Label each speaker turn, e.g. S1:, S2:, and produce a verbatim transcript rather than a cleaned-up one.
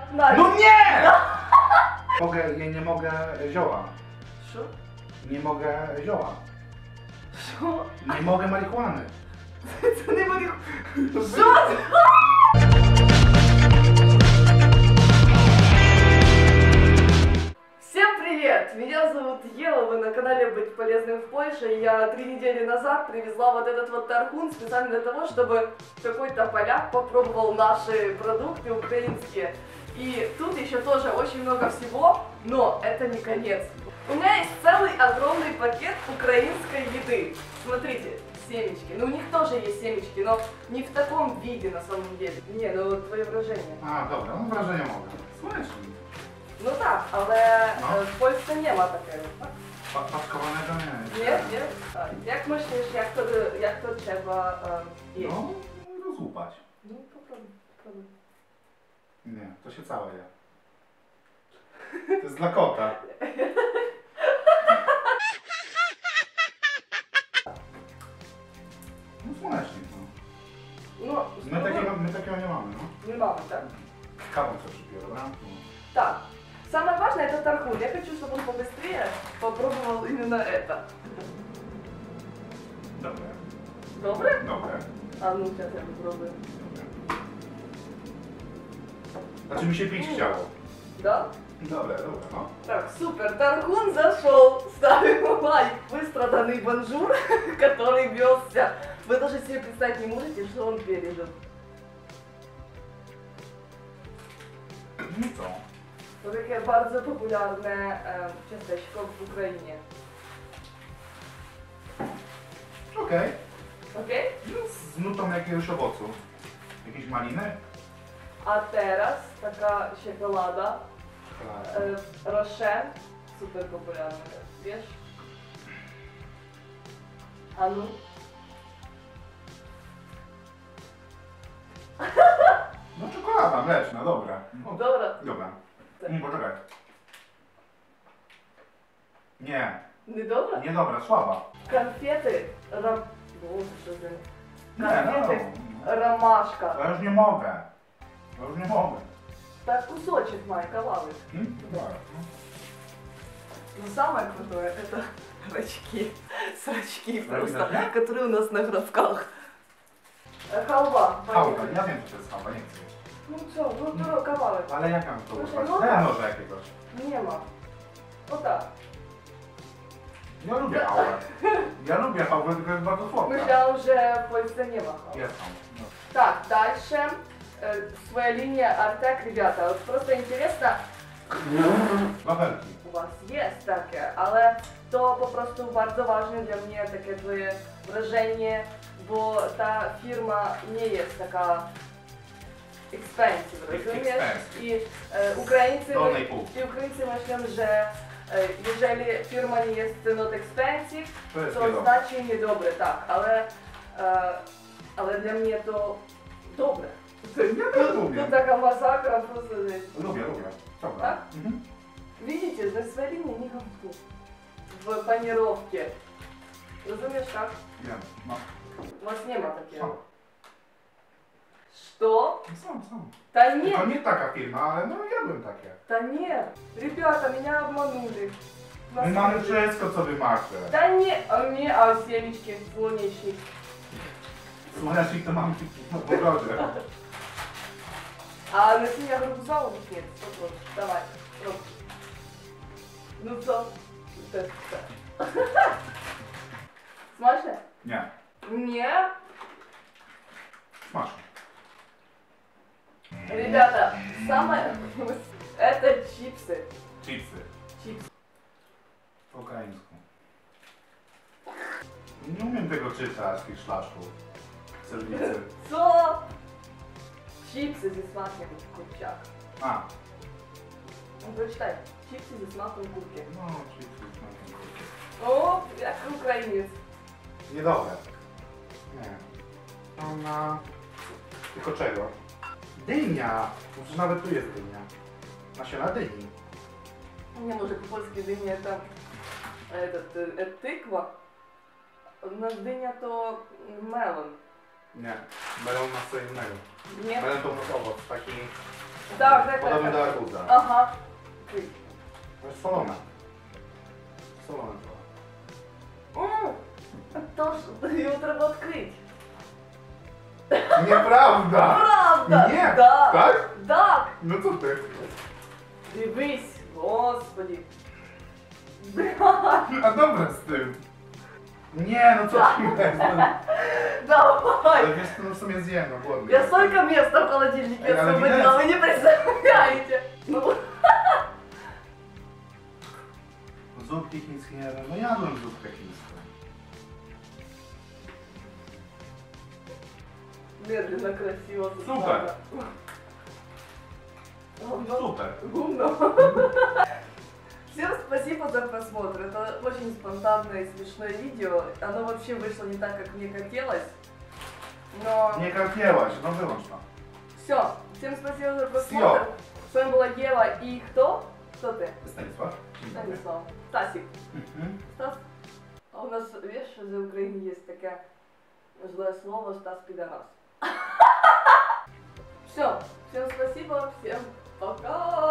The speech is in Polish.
S1: Daj.
S2: No nie! Mogę, ja nie mogę zioła.
S1: Co?
S2: Nie mogę zioła.
S1: Co?
S2: Nie mogę marihuany.
S1: Co nie mogę... Co? Всем привет! Меня зовут Ева, вы на канале Быть полезным в Польше. Я три недели назад привезла вот этот вот тархун специально для того, чтобы какой-то поляк попробовал наши продукты украинские. И тут еще тоже очень много всего, но это не конец. У меня есть целый огромный пакет украинской еды. Смотрите, семечки. Ну у них тоже есть семечки, но не в таком виде на самом деле. Не, ну вот твои вражения.
S2: A, dobra, no wrażenie mogę. Słonecznik.
S1: No tak, ale
S2: No.
S1: e, w Polsce nie ma takiego, tak?
S2: Pa paczkowanego nie.
S1: Nie, nie? A jak myślisz, jak to, jak to trzeba e, jeść?
S2: No, rozłupać.
S1: No, popróbuj, popróbuj.
S2: Nie, to się całe je. To jest dla kota. No słonecznik, no.
S1: No,
S2: My takiego, my takiego nie mamy, no.
S1: nie mamy, tak?
S2: Kawą co przypiję, dobra? No.
S1: Так, самое важное это тархун. Я хочу, чтобы он побыстрее попробовал именно это.
S2: Dobre.
S1: Добре?
S2: Dobre.
S1: А ну, сейчас я попробую.
S2: Dobre. Znaczy mi się pić chciało.
S1: Да?
S2: Dobre, dobre, no.
S1: Так, супер, тархун зашел. Ставим лайк. Выстраданный бонжур, который везся. Вы даже себе представить не можете, что он пережил.
S2: No co?
S1: To takie bardzo popularne e, ciasteczko w Ukrainie.
S2: Okej.
S1: Okej?
S2: No, z nutą jakiegoś owocu. Jakieś maliny?
S1: A teraz taka czekolada
S2: Czekolada.
S1: e, Roche, super popularna, wiesz? A no?
S2: No czekolada mleczna, dobra. No,
S1: Dobra.
S2: dobra.
S1: Tak.
S2: Mm, poczekaj. Nie,
S1: Nie dobra?
S2: nie dobra, słaba.
S1: Konfety ram... Boże, co za...
S2: Nie, no,
S1: Konfety
S2: no.
S1: ромашка.
S2: Ja już nie mogę. Ja już nie mogę.
S1: Так кусочек мой, кавалок.
S2: Hmm? Dobra.
S1: Но самое крутое это рачки. Срачки просто,
S2: Рачки?
S1: которые у нас на гравках. Э, Халва.
S2: Hałda,
S1: поехали.
S2: ja wiem, co to jest hałda, nie chcę.
S1: Ну что, ну то кавалок.
S2: Ale jak mam to
S1: Proszę,
S2: używać?
S1: no
S2: Daj
S1: tak.
S2: noża jakiegoś.
S1: Nie ma. O tak.
S2: Ja lubię hałdę. Ja lubię hałdę, tylko jest bardzo słodka.
S1: Myślałam, że w Polsce nie ma хавы.
S2: Jest tam. No.
S1: Так, дальше. Э, своя линия Артек, ребята. Вот просто интересно,
S2: Wafelki.
S1: u was jest takie, ale to po prostu bardzo ważne dla mnie takie twoje wrażenie, bo ta firma nie jest taka expensive, rozumiesz?
S2: Expensive.
S1: I e, Ukraińcy,
S2: Dolnej pół.
S1: i Ukraińcy myślą, że e, jeżeli firma nie jest not expensive,
S2: To jest
S1: to
S2: niedobre.
S1: znaczy niedobre, tak, ale, e, ale dla mnie to dobre.
S2: Ja też
S1: To
S2: lubię.
S1: taka masakra, просто жесть.
S2: Lubię, lubię. Dobra.
S1: Tak?
S2: Mhm.
S1: Видите, на своей линии не гамку. В панировке. Разумеешь как?
S2: Wiem. No.
S1: У вас не ma takiego.
S2: Są.
S1: Что?
S2: Są, są.
S1: Да
S2: To
S1: нет,
S2: nie taka firma, ale no jadłem takie.
S1: да нет. Rебята, меня обманули.
S2: My mamy wszystko, co wy macie.
S1: Да нет, а мне, а семечки, сłonecznik.
S2: Słonecznik to mamy w ogrodzie.
S1: А насилья гарбуза нет. Попробуй. Давай, пробуй. Ну что? Тест, тест. Смачно?
S2: Nie.
S1: Не.
S2: Smaczne.
S1: Ребята, самое... Это чипсы.
S2: Chipsy.
S1: Чипсы.
S2: Po ukraińsku. Nie umiem tego czytać, tych szlaszków. Serwicy.
S1: Co? Чипсы ze smakiem kurczaka.
S2: A,
S1: No przeczytaj. Chipsy ze smakiem kurczaka.
S2: no chipsy z smakiem kurczaka.
S1: O, jak Ukrainiec.
S2: Niedobre. Nie. Ona... Tylko czego? Dynia! Może nawet tu jest dynia. Nasiona dyni.
S1: Nie, może po polskiej dynia tam этот, e, tykwa. U nas dynia to melon.
S2: Nie. Melon ma co innego.
S1: Nie?
S2: Melon to owoc, taki
S1: Так, так,
S2: Подобно
S1: так.
S2: до
S1: так.
S2: арбуза.
S1: Ага. Ти.
S2: Ось солома. Солома твоя.
S1: М, Тож, його треба відкрити.
S2: Неправда!
S1: Правда!
S2: Ні?
S1: Да.
S2: Так?
S1: Так!
S2: Ну то ти.
S1: Дивись, господи. Блядь.
S2: А добре з тим. Ні, ну це не.
S1: Давай.
S2: Я ну сумі з'ємно, ладно.
S1: Я столько места в холодильнике
S2: А я
S1: освободила, вы не представляете. Ну,
S2: Зубки кінські, ну я думаю, зубка кінська.
S1: медленно, красиво.
S2: Супер.
S1: Говно.
S2: Супер.
S1: Гумно. Всем спасибо за просмотр. Это очень спонтанное и смешное видео. Оно вообще вышло не так, как мне хотелось. Но
S2: Не хотілося, ну вилучно.
S1: все. Всем спасибо за просмотр. С вами была Ева и кто? Кто ты?
S2: Станіслав.
S1: Станислав. Стасик.
S2: Мгм.
S1: Стас. А у нас, видишь, за Украине есть такое злое слово Стас Пидорас. Все. Всем спасибо. Всем пока.